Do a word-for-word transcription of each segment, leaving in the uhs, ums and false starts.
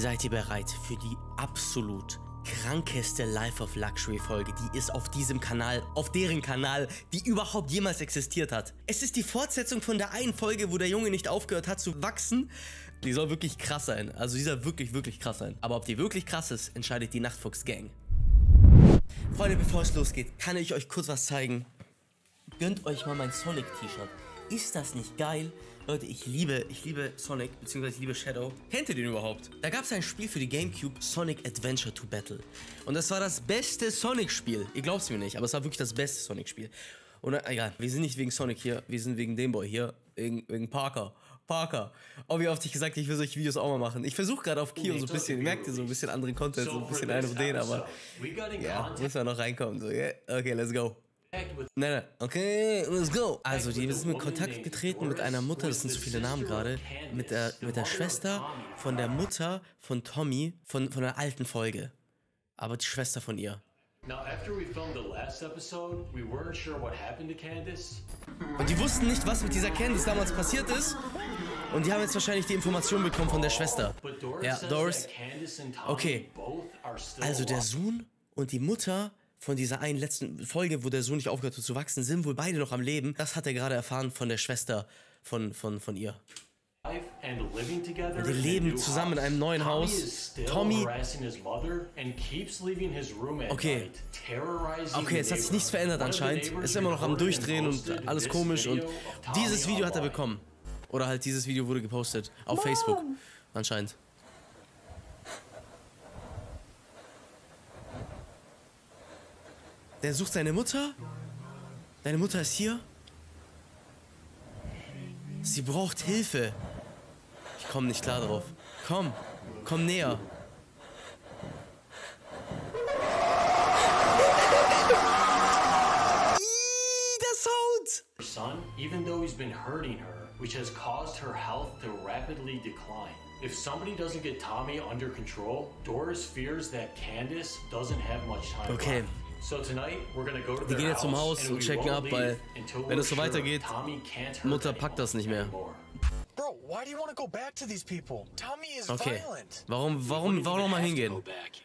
Seid ihr bereit für die absolut krankeste Life of Luxury Folge, die ist auf diesem Kanal, auf deren Kanal, die überhaupt jemals existiert hat. Es ist die Fortsetzung von der einen Folge, wo der Junge nicht aufgehört hat zu wachsen. Die soll wirklich krass sein. Also die soll wirklich, wirklich krass sein. Aber ob die wirklich krass ist, entscheidet die Nachtfuchs Gang. Freunde, bevor es losgeht, kann ich euch kurz was zeigen. Gönnt euch mal mein Sonic-T-Shirt. Ist das nicht geil? Leute, ich liebe, ich liebe Sonic, beziehungsweise ich liebe Shadow. Kennt ihr den überhaupt? Da gab es ein Spiel für die Gamecube, Sonic Adventure to Battle. Und das war das beste Sonic-Spiel. Ihr glaubt es mir nicht, aber es war wirklich das beste Sonic-Spiel. Und äh, egal, wir sind nicht wegen Sonic hier, wir sind wegen dem Boy hier, wegen, wegen Parker. Parker. Oh, wie oft ich gesagt, ich will solche Videos auch mal machen. Ich versuche gerade auf Kio so ein bisschen, merkt ihr, so ein bisschen anderen Content, so ein bisschen einen auf den, aber ja, müssen wir noch reinkommen. So, yeah? Okay, let's go. Nein, nein, okay, let's go. Also, die sind in Kontakt getreten mit einer Mutter, das sind zu viele Namen gerade, mit der, mit der Schwester von der Mutter von Tommy, von, von der alten Folge. Aber die Schwester von ihr. Und die wussten nicht, was mit dieser Candice damals passiert ist. Und die haben jetzt wahrscheinlich die Information bekommen von der Schwester. Ja, Doris. Okay, also der Sohn und die Mutter von dieser einen letzten Folge, wo der Sohn nicht aufgehört hat zu wachsen, sind wohl beide noch am Leben. Das hat er gerade erfahren von der Schwester von, von, von ihr. Und die leben zusammen in einem neuen Haus. Tommy. Okay. Okay, jetzt hat sich nichts verändert anscheinend. Ist immer noch am Durchdrehen und alles komisch. Und dieses Video hat er bekommen. Oder halt dieses Video wurde gepostet. Auf Facebook. Anscheinend. Der sucht seine Mutter. Deine Mutter ist hier. Sie braucht Hilfe. Ich komme nicht klar drauf. Komm, komm näher. Ih, der Sound. Son, even though he's been hurting her, which has caused her health to rapidly decline. If somebody doesn't get Tommy under control, Doris fears that Candice doesn't have much time okay. left. So tonight, we're gonna go to Wir gehen jetzt zum Haus und checken ab, weil wenn es so weitergeht, Mutter packt das nicht mehr. Bro, why do you want to go back to these people? Tommy is okay. violent. Warum, warum, warum nochmal hingehen?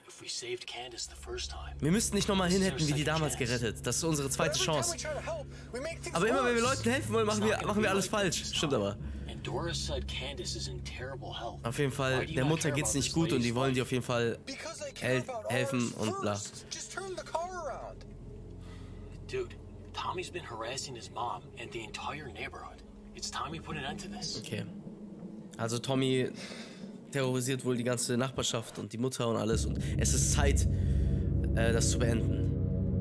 Wir müssten nicht nochmal hin, hätten wir die damals gerettet. Das ist unsere zweite Chance. Aber immer wenn wir Leuten helfen wollen, machen wir, machen wir alles falsch. Stimmt aber. Auf jeden Fall, der Mutter geht's nicht gut und die wollen dir auf jeden Fall hel helfen und bla. Dude, Tommy's been harassing his mom and the entire neighborhood. It's time we put an end to this. Okay. Also Tommy terrorisiert wohl die ganze Nachbarschaft und die Mutter und alles und es ist Zeit, äh, das zu beenden.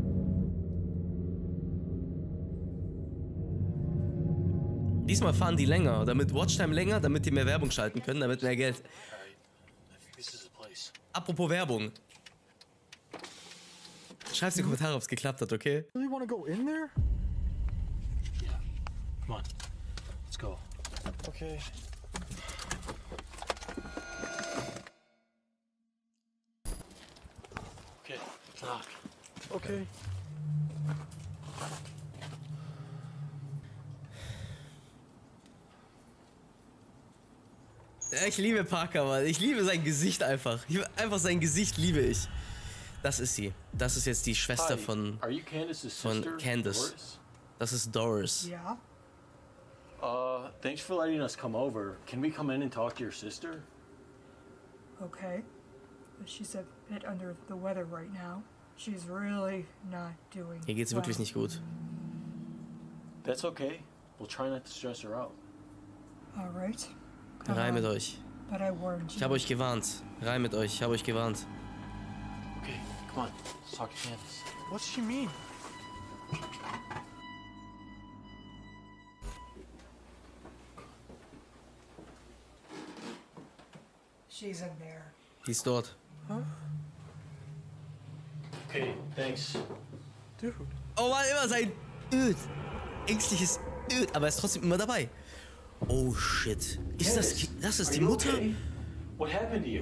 Diesmal fahren die länger, damit Watchtime länger, damit die mehr Werbung schalten können, damit mehr Geld. Apropos Werbung. Schreib's in die Kommentare, ob es geklappt hat, okay? Really want to go in there? Yeah. Come on. Let's go. Okay. Okay, knock. Okay. Ich liebe Parker, Mann. Ich liebe sein Gesicht einfach. Ich, einfach sein Gesicht liebe ich. Das ist sie. Das ist jetzt die Schwester Hi. von, Are you Candice's von sister, Candice. Doris? Das ist Doris. Yeah. Uh, thanks for letting us come over. Can we come in and talk to your sister? Okay. But she's a bit under the weather right now. She's really not doing Hier geht's wirklich well. nicht gut. That's okay. We'll try not to stress her out. All right. Come Rein mit on. euch. But I warned Ich you. habe euch gewarnt. Rein mit euch. Ich habe euch gewarnt. Okay, come on. Let's talk to Candice. What's she mean? She's in there. Die ist dort. Huh? Okay, thanks. Dude. Oh Mann, immer sein Öd. Ängstliches Öd. Aber er ist trotzdem immer dabei. Oh shit. Ist das, das ist die Mutter? What happened to you?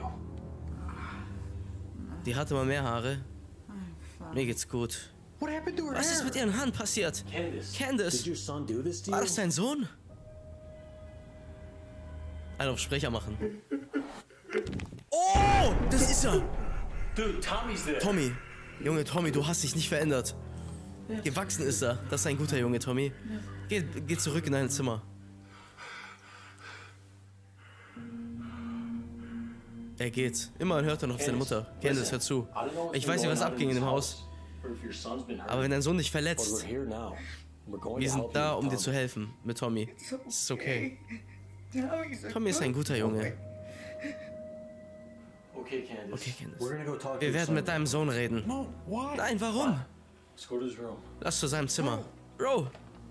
Die hatte mal mehr Haare. Mir geht's gut. What happened to her Was hair? ist mit ihren Haaren passiert? Candice. Candice. Did your son do this to War you? das dein Sohn? Einen auf Sprecher machen. Oh! das ist er. Dude, Tommy's there. Tommy. Junge, Tommy, du hast dich nicht verändert. Gewachsen ist er. Das ist ein guter Junge, Tommy. Geh, geh zurück in dein Zimmer. Er geht. Immerhin hört er noch auf seine Mutter. Candace, hör zu. Ich weiß nicht, was abging in dem Haus. Aber wenn dein Sohn dich verletzt, wir sind da, um dir zu helfen. Mit Tommy. Es ist okay. Tommy ist ein guter Junge. Okay, Candace. Okay, Candace. Wir werden mit deinem Sohn reden. Nein, warum? Let's go to his room. Lass zu seinem Zimmer. Bro.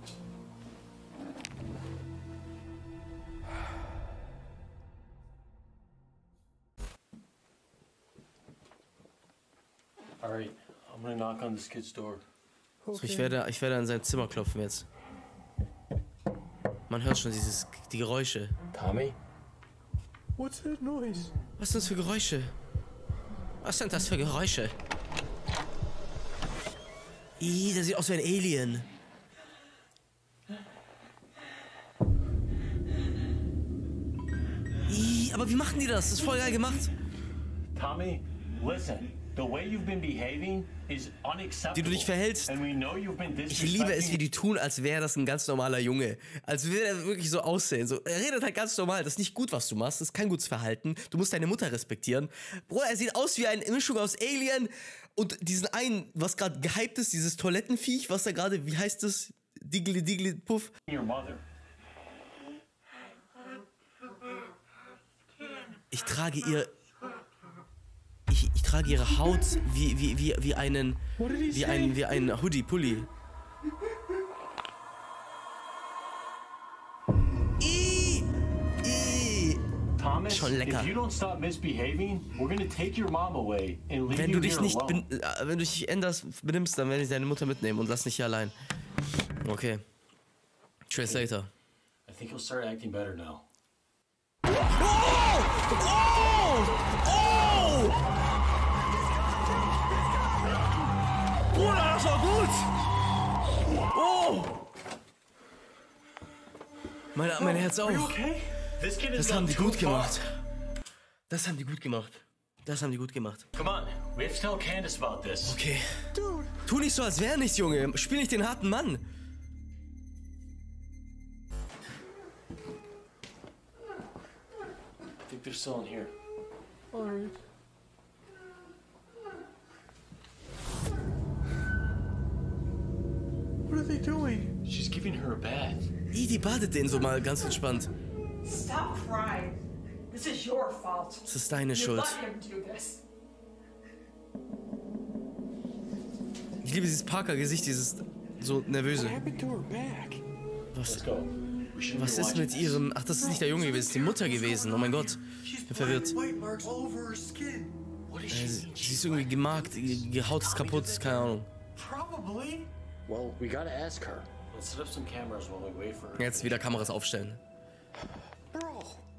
Alright, I'm gonna knock on this kid's door. So, ich werde, ich werde an sein Zimmer klopfen jetzt. Man hört schon dieses, die Geräusche. Tommy? What's that noise? Was sind das für Geräusche? Was sind das für Geräusche? Ih, der sieht aus wie ein Alien. Ih, aber wie machen die das? Das ist voll geil gemacht. Tommy, listen. The way you've been behaving is unacceptable. Wie du dich verhältst. And we know you've been Ich liebe es, wie disrespecting. die tun, als wäre das ein ganz normaler Junge. Als würde er wirklich so aussehen. So, er redet halt ganz normal. Das ist nicht gut, was du machst. Das ist kein gutes Verhalten. Du musst deine Mutter respektieren. Bro, er sieht aus wie eine Mischung aus Alien und diesen einen, was gerade gehypt ist, dieses Toilettenviech, was da gerade, wie heißt das? Diggly Diggly Puff. Your mother. Ich trage ihr... Ich, ich trage ihre Haut wie, wie, wie, wie einen... Wie ein, wie ein Hoodie-Pulli. I, I. Thomas, Schon lecker. if you don't stop misbehaving, we're gonna take your mom away and leave Wenn you du dich here nicht alone. ben, äh, wenn du dich änderst, benimmst, dann werde ich deine Mutter mitnehmen und lass dich hier allein. Okay. Trace later. I think you'll start acting better now. Oh! Oh! Oh! Bruder, das war gut! Oh! Mein, mein Herz auch. Okay? This kid is Das haben done die too gut far. gemacht. Das haben die gut gemacht. Das haben die gut gemacht. Come on, we have to tell Candace about this. Okay. Tu nicht so, als wäre nichts, Junge. Spiel nicht den harten Mann. I think they're still in here. Alright. What are they doing? She's giving her a bath. Ih, die badet den so mal ganz entspannt. Stop crying. This is your fault. Das ist deine You Schuld. let him do this. Ich liebe dieses Parker-Gesicht, dieses so nervöse. What happened to her back? Was, Let's go. We shouldn't was be ist watching mit this. ihrem... Ach, das ist nicht der Junge gewesen, das ist die Mutter gewesen. Oh mein Gott. Ich bin verwirrt. White marks all over her skin. What is Äh, she? Sie sie ist irgendwie gemarkt, die die Haut ist kaputt, keine Ahnung. Probably. Well, we gotta ask her. Let's set up some cameras while we wait for her. Jetzt wieder Kameras aufstellen. Bro.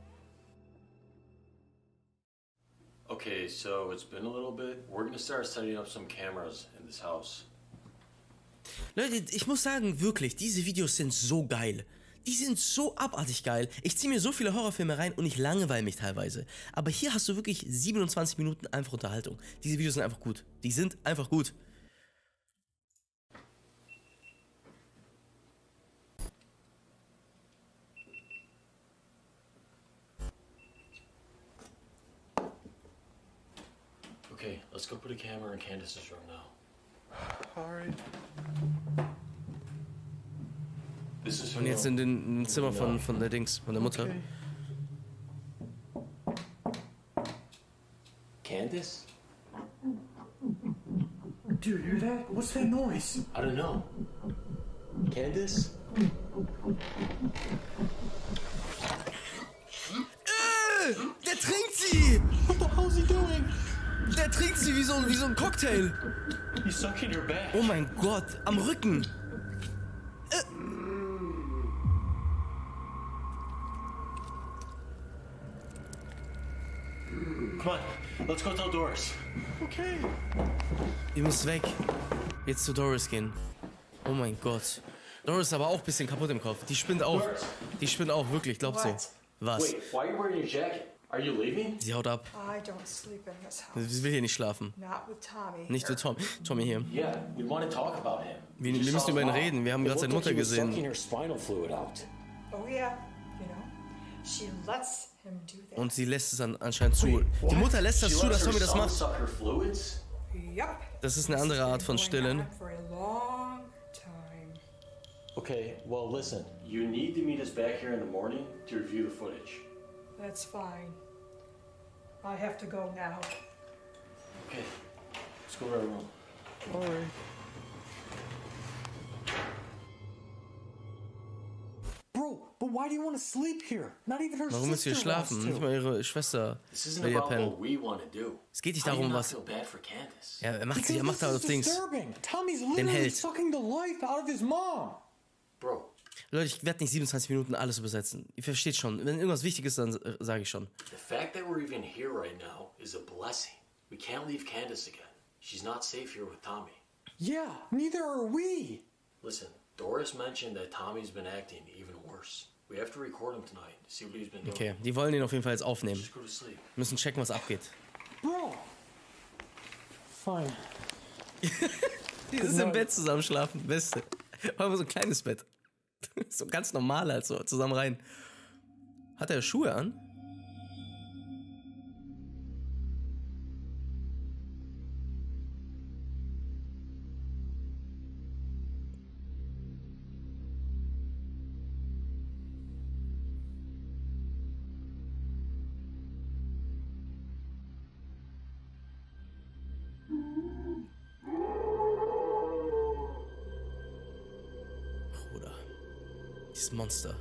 Okay, so it's been a little bit. We're gonna start setting up some cameras in this house. Leute, ich muss sagen, wirklich, diese Videos sind so geil. Die sind so abartig geil. Ich ziehe mir so viele Horrorfilme rein und ich langweile mich teilweise. Aber hier hast du wirklich siebenundzwanzig Minuten einfach Unterhaltung. Diese Videos sind einfach gut. Die sind einfach gut. Okay, let's go put a camera in Candace's room now. Alright. This is her Und jetzt room. in den, in den Zimmer von, von der Dings, von der Mutter. Okay. Candace? Do you hear that? What's that noise? I don't know. Candace? Äh, der trinkt sie! What the hell is he doing? Der trinkt sie wie so, ein- wie so ein Cocktail. He's sucking her back. Oh mein Gott, am Rücken. Come on, let's go tell Doris. Okay. Ihr müsst weg. Jetzt zu Doris gehen. Oh mein Gott. Doris ist aber auch ein bisschen kaputt im Kopf. Die spinnt auch. Die spinnt auch, wirklich, glaubst du? What? Was? Wait, why are you wearing your jacket? Are you leaving? Sie haut ab. I don't sleep in this house. Sie will hier nicht schlafen. Not with Tommy. Nicht mit Tom Tommy hier. Yeah, we want to talk about him. Wir, wir müssen über ihn reden. Wir haben gerade seine Mutter gesehen. Sucking her spinal fluid out. Oh yeah, you know, she lets him do that. Und sie lässt es an, anscheinend zu. Die Mutter lässt das zu, dass Tommy das macht. Suck her fluids? Yep. Das ist eine andere Art von Stillen. For a long time. Okay, well listen. You need to meet us back here in the morning to review the footage. That's fine. I have to go now. Okay, let's go to our room. Alright. Bro, but why do you want to sleep here? Not even her Warum ist sie hier sister wants schlafen? Nicht to. mal ihre Schwester This isn't will hier about pennen. what we want to do. Es geht nicht How do you darum, not was... feel bad for Candace? Ja, er macht sich, Because er macht da this auf is Dings. disturbing. Tommy's Den literally Held. sucking the life out of his mom. Bro, Leute, ich werde nicht siebenundzwanzig Minuten alles übersetzen. Ihr versteht schon. Wenn irgendwas wichtig ist, dann äh, sage ich schon. the fact that we're even here right now is a blessing. We can't leave Candace again. She's not safe here with Tommy. Yeah, neither are we. Listen, Doris mentioned that Tommy's been acting even worse. We have to record him tonight to see what he's been doing. Okay, die wollen ihn auf jeden Fall jetzt aufnehmen. Just go to sleep. Müssen checken, was abgeht. Bro. Fine. Die ist im Bett zusammen schlafen. Beste. War immer so ein kleines Bett. So ganz normal halt so zusammen rein. Hat er Schuhe an? Bruder. Dieses Monster.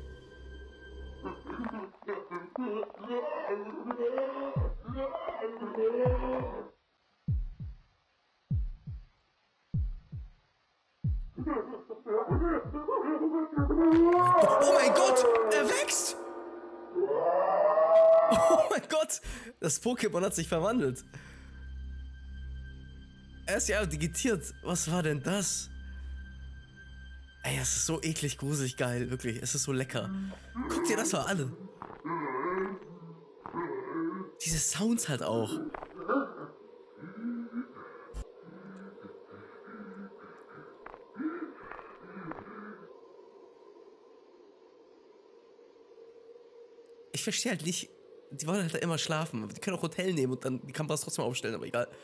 Oh mein Gott! Er wächst! Oh mein Gott! Das Pokémon hat sich verwandelt. Er ist ja digitiert. Was war denn das? Ey, es ist so eklig, gruselig geil, wirklich. Es ist so lecker. Guck dir das mal an. Diese Sounds halt auch. Ich verstehe halt nicht, die wollen halt da immer schlafen. Die können auch Hotel nehmen und dann die Kameras trotzdem aufstellen, aber egal.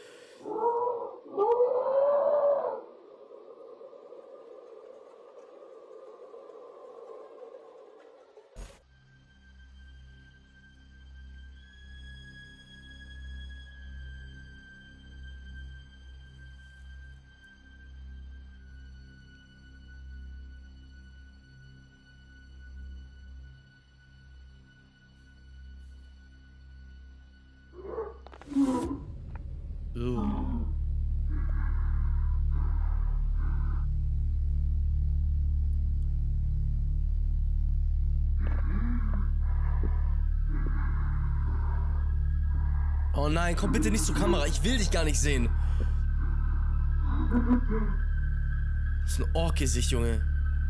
Uh. Oh nein, komm bitte nicht zur Kamera. Ich will dich gar nicht sehen. Das ist ein Ork-Gesicht, Junge.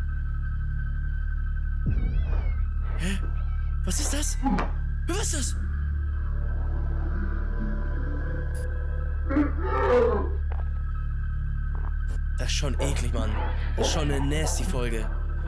Hä? Was ist das? Was ist das? Das ist schon eklig, Mann. Das ist schon eine nasty Folge.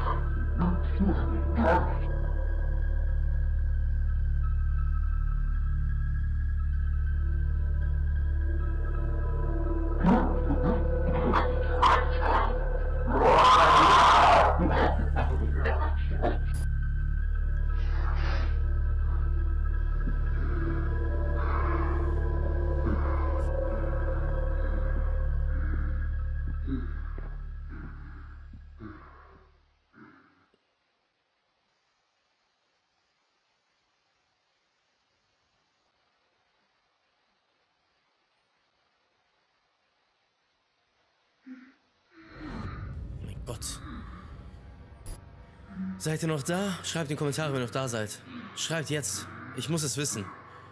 Gott. Seid ihr noch da? Schreibt in die Kommentare, wenn ihr noch da seid. Schreibt jetzt. Ich muss es wissen.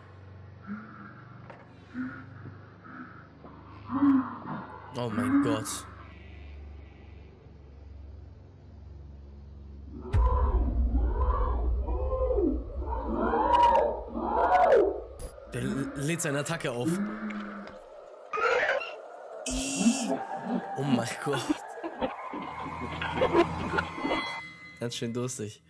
Oh mein Gott. lädt seine Attacke auf. Ih. Oh mein Gott. Ganz schön durstig.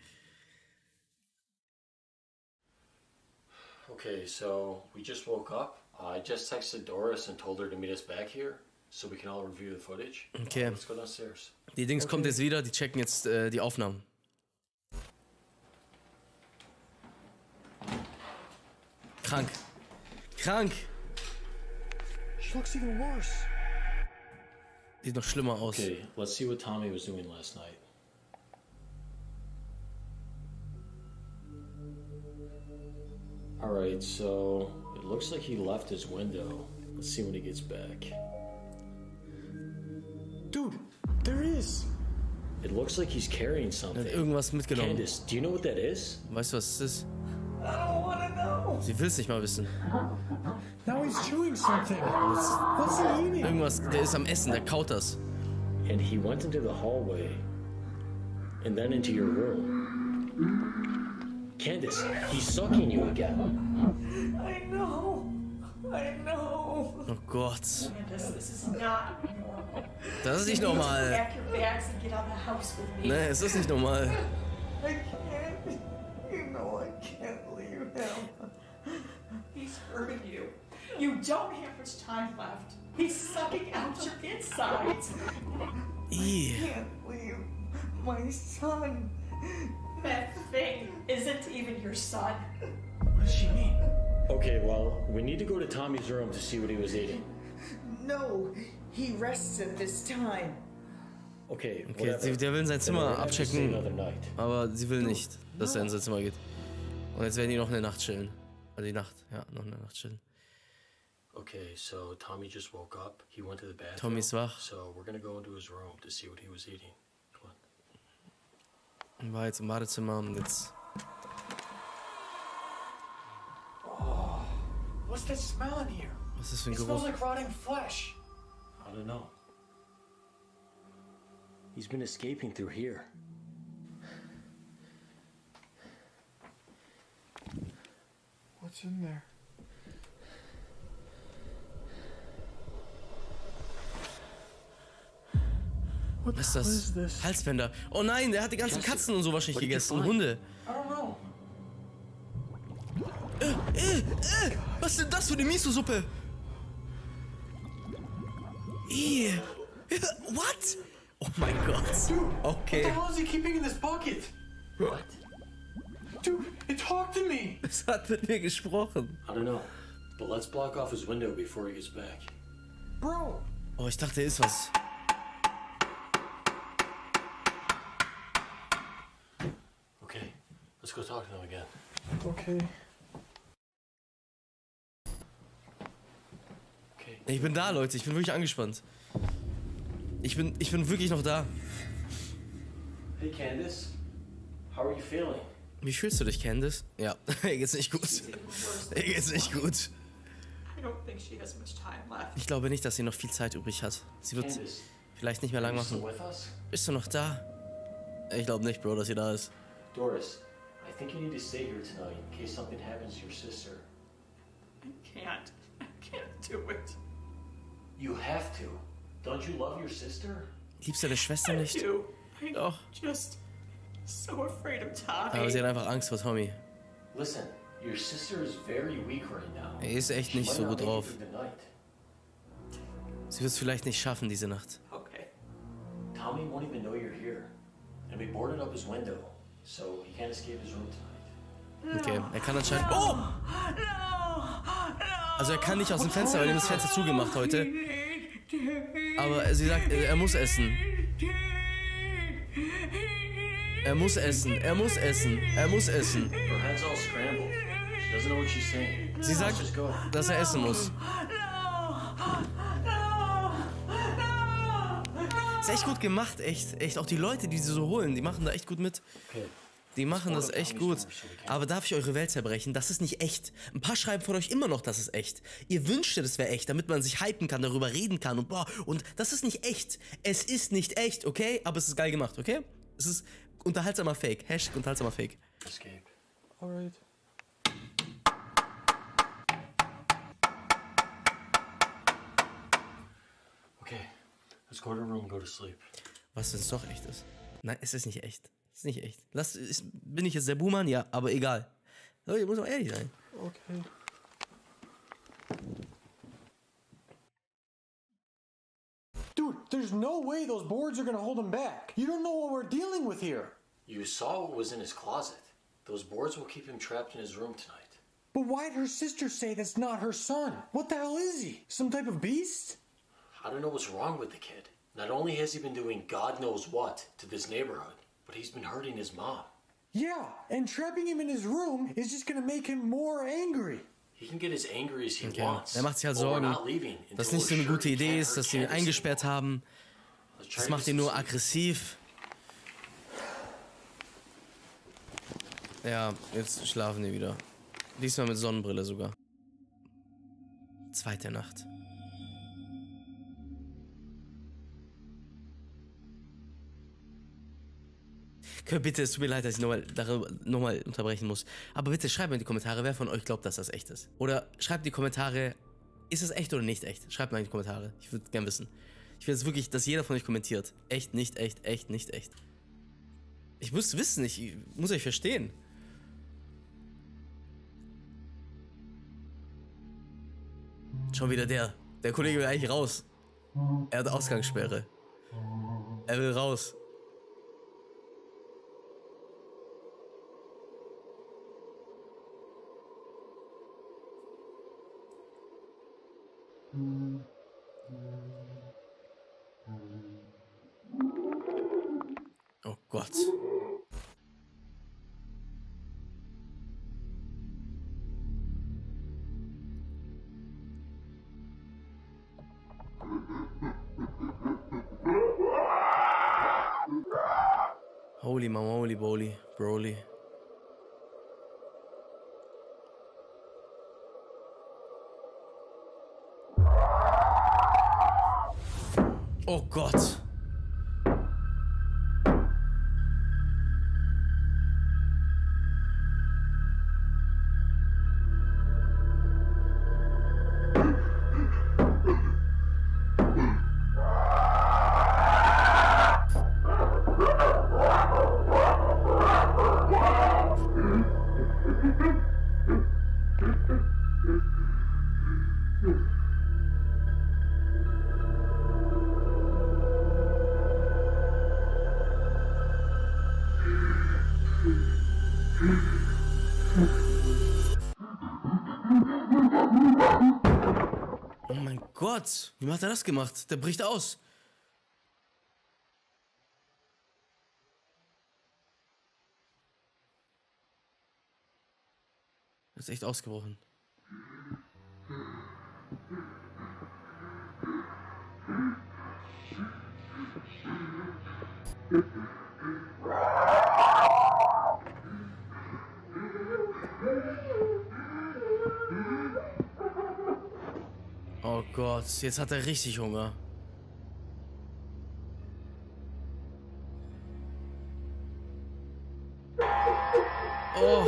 Okay, so we just woke up. Uh, I just texted Doris and told her to meet us back here so we can all review the footage. Okay. Uh, let's go downstairs. Die Dings kommt jetzt wieder, die checken jetzt äh, die Aufnahmen. Krank. Krank. She looks even worse. Sieht noch schlimmer aus. Okay, let's see what Tommy was doing last night. Alright, so it looks like he left his window. Let's see when he gets back. Dude, there is. It looks like he's carrying Er something. hat irgendwas mitgenommen. Candace, do you know what that is? Weißt du, was es ist? I don't wanna know. Sie will es nicht mal wissen. Now he's chewing something. What's he eating? Irgendwas, der ist am Essen, der kaut das. And he went into the hallway and then into your room. Candace, he's sucking you again. I know. I know. Oh Gott. Candace, this is not. Das ist nicht normal. Pack your bags and get out of the house with me. Ne, es ist nicht normal. I can't. You know I can't leave him. He's hurting you. You don't have much time left. He's sucking out your insides. Ih. I can't leave my son. That thing isn't even your son. What does she mean? Okay, well, we need to go to Tommy's room to see what he was eating. No, he rests at this time. Okay, Okay, whatever. sie, der will sein Then Zimmer we're gonna have to stay abchecken, another night. aber sie will nicht, dass er in sein Zimmer geht. Und jetzt werden die noch eine Nacht chillen. Also die Nacht, ja, noch eine Nacht chillen. Okay, so Tommy just woke up. He went to the bathroom. Tommy ist wach. So we're gonna go into his room to see what he was eating. Come on. Und war jetzt im Badezimmer und jetzt... What's that smell in here? Was ist das für ein It smells Geruch? like rotting flesh. I don't know. He's been escaping through here. What's in there? What Was ist the hell is das? this? Halsbänder. Oh nein, der hat die ganzen Katzen und so wahrscheinlich What did you gegessen. Und find? Hunde. I don't know. Äh, äh, was ist denn das für eine Miso-Suppe? Ih. What? Oh mein Gott. What Okay. the hell is he keeping in this bucket? What? Dude, it talked to me. Es hat mit mir gesprochen. I don't know. But let's block off his window before he gets back. Bro. Oh, ich dachte, da ist was. Okay, let's go talk to them again. Okay. Okay. Ich bin da, Leute. Ich bin wirklich angespannt. Ich bin, ich bin wirklich noch da. Hey Candace, how are you feeling? Wie fühlst du dich, Candace? Ja, mir geht's nicht gut. Mir geht's nicht gut. I don't think she has much time left. Ich glaube nicht, dass sie noch viel Zeit übrig hat. Sie wird Candace, vielleicht nicht mehr lang are you still machen. with us? Bist du noch da? Ich glaube nicht, Bro, dass sie da ist. Doris, I think you need to stay here tonight in case something happens to your sister. I can't. I can't do it. You have to. Don't you love your sister? Liebst du deine Schwester nicht? I do. I'm Doch. just so afraid of Tommy. Aber sie hat einfach Angst vor Tommy. Listen, your sister is very weak right now. Er ist echt She nicht might so not gut make it drauf. through the night. Sie wird es vielleicht nicht schaffen, diese Nacht. Okay. Tommy won't even know you're here. And we boarded up his window, so he can't escape his room tonight. Okay, er kann anscheinend... Oh! Also er kann nicht aus dem Fenster, weil er das Fenster zugemacht heute. Aber sie sagt, er muss essen. Er muss essen, er muss essen, er muss essen. Her head's all scrambled. She doesn't know what she's saying. Sie sagt, Let's just go. dass er essen muss. Ist echt gut gemacht, echt. Echt, auch die Leute, die sie so holen, die machen da echt gut mit. Okay. Die machen das echt gut. Aber darf ich eure Welt zerbrechen? Das ist nicht echt. Ein paar schreiben von euch immer noch, das ist echt. Ihr wünscht ihr, das wäre echt, damit man sich hypen kann, darüber reden kann und boah. Und das ist nicht echt. Es ist nicht echt, okay? Aber es ist geil gemacht, okay? Es ist unterhaltsamer Fake. Hashtag unterhaltsamer Fake. Escape. Alright. Let's go to the room, go to sleep. Was, wenn es doch echt ist? Nein, es ist nicht echt. Es ist nicht echt. Lass, ist, bin ich jetzt der Buhmann? Ja, aber egal. So, ich muss auch ehrlich sein. Okay. Dude, there's no way those boards are gonna hold him back. You don't know what we're dealing with here. You saw what was in his closet. Those boards will keep him trapped in his room tonight. But why'd her sister say that's not her son? What the hell is he? Some type of beast? I don't know what's wrong with the kid. Not only has he been doing God knows what to this neighborhood, but he's been hurting his mom. Yeah, and trapping him in his room is just gonna make him more angry. He can get as angry as he Okay. wants. Er macht sich halt but we're Sorgen, not leaving dass until nicht so we're eine sure gute he Idee can't ist, hurt dass sie ihn Candace eingesperrt anymore. haben. Let's try Das to macht get ihn some nur sleep. aggressiv. Ja, jetzt schlafen die wieder. Diesmal mit Sonnenbrille sogar. Zweite Nacht. Bitte, es tut mir leid, dass ich nochmal noch mal unterbrechen muss. Aber bitte schreibt mir in die Kommentare, wer von euch glaubt, dass das echt ist. Oder schreibt in die Kommentare, ist es echt oder nicht echt? Schreibt mal in die Kommentare. Ich würde gerne wissen. Ich will jetzt wirklich, dass jeder von euch kommentiert. Echt, nicht echt, echt, nicht echt. Ich muss wissen, ich muss euch verstehen. Schon wieder der. Der Kollege will eigentlich raus. Er hat Ausgangssperre. Er will raus. Oh Gott. Holy moly, Broly, Broly. Oh Gott. Oh mein Gott, wie hat er das gemacht? Der bricht aus. Er ist echt ausgebrochen. Oh Gott, jetzt hat er richtig Hunger. Oh.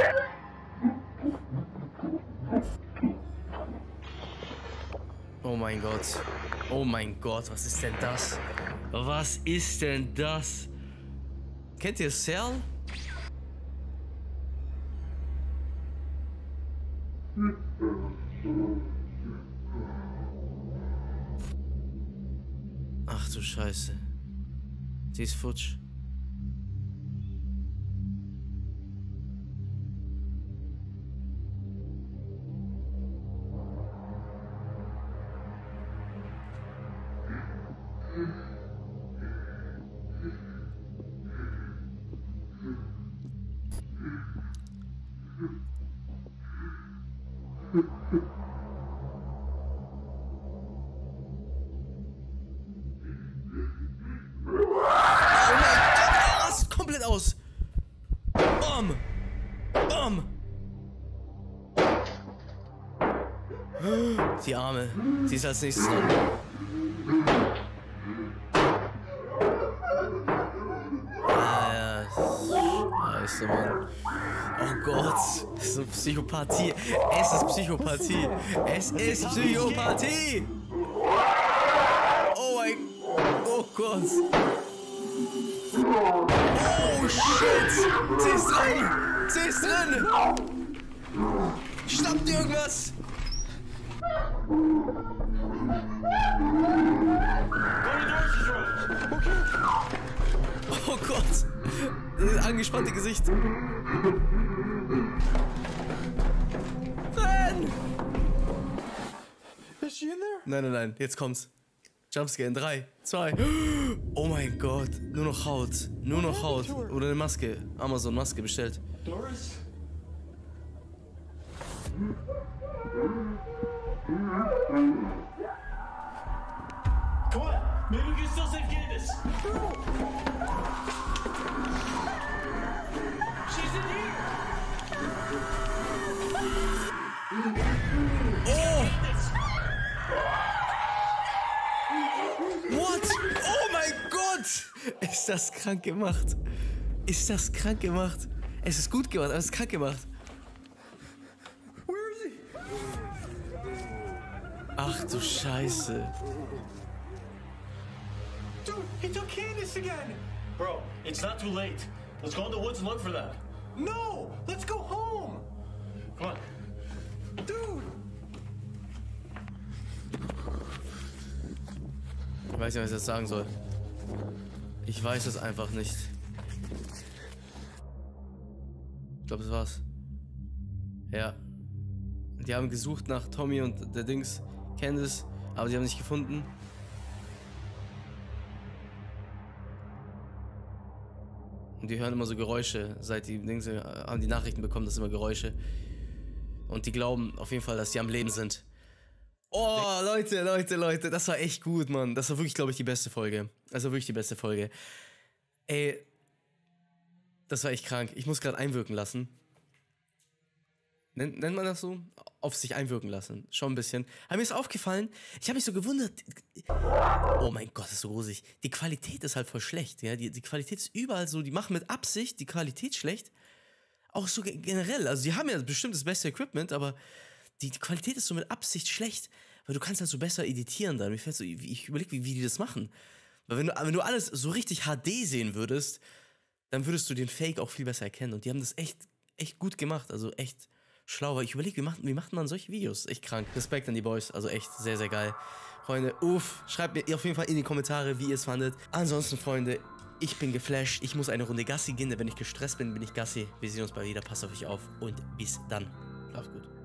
Oh mein Gott. Oh mein Gott, was ist denn das? Was ist denn das? Kennt ihr Cell? Ach du Scheiße. Sie ist futsch. Aus. Bom. Bom. Die Arme. Sie ist als nächstes dran. Ah, ja. Scheiße, Mann. Oh Gott. Das ist eine Psychopathie. Es ist Psychopathie. Es ist Psychopathie. Oh mein Gott. Gott. Oh shit. Sie ist drin. Sie ist drin. Schnappt irgendwas. Oh Gott. Dieses angespannte Gesicht. Renn! Is she in there? Nein, nein, nein. Jetzt kommt's. Jumpscare in drei, zwei. Oh mein Gott. Nur noch Haut. Nur noch Haut. Oder eine Maske. Amazon Maske bestellt. Doris? Come on, maybe we can still save Candace. She's in here. Oh! What? Oh mein Gott! Ist das krank gemacht? Ist das krank gemacht? Es ist gut gemacht, aber es ist krank gemacht. Where is he? Ach du Scheiße. Dude, he took Candace again. Bro, it's not too late. Let's go in the woods and look for them. No, let's go home. Come on. Dude. Ich weiß nicht, was ich jetzt sagen soll. Ich weiß es einfach nicht. Ich glaube, das war's. Ja. Die haben gesucht nach Tommy und der Dings, Candace, aber sie haben nicht gefunden. Und die hören immer so Geräusche. Seit die Dings äh, haben die Nachrichten bekommen, das sind immer Geräusche. Und die glauben auf jeden Fall, dass sie am Leben sind. Oh, Leute, Leute, Leute, das war echt gut, Mann. Das war wirklich, glaube ich, die beste Folge. Das war wirklich die beste Folge. Ey, das war echt krank. Ich muss gerade einwirken lassen. Nennt, nennt man das so? Auf sich einwirken lassen. Schon ein bisschen. Aber mir ist aufgefallen, ich habe mich so gewundert. Oh mein Gott, das ist so rosig. Die Qualität ist halt voll schlecht. Ja? Die, die Qualität ist überall so. Die machen mit Absicht die Qualität schlecht. Auch so generell. Also, die haben ja bestimmt das beste Equipment, aber die, die Qualität ist so mit Absicht schlecht. Weil du kannst halt so besser editieren dann. Mir fällt so, ich überlege, wie, wie die das machen. Weil wenn du, wenn du alles so richtig H D sehen würdest, dann würdest du den Fake auch viel besser erkennen. Und die haben das echt, echt gut gemacht. Also echt schlau. Weil ich überlege, wie macht, wie macht man solche Videos? Echt krank. Respekt an die Boys. Also echt sehr, sehr geil. Freunde, uff. Schreibt mir auf jeden Fall in die Kommentare, wie ihr es fandet. Ansonsten, Freunde, ich bin geflasht. Ich muss eine Runde Gassi gehen. Denn wenn ich gestresst bin, bin ich Gassi. Wir sehen uns bald wieder. Passt auf euch auf. Und bis dann. Schlaft gut.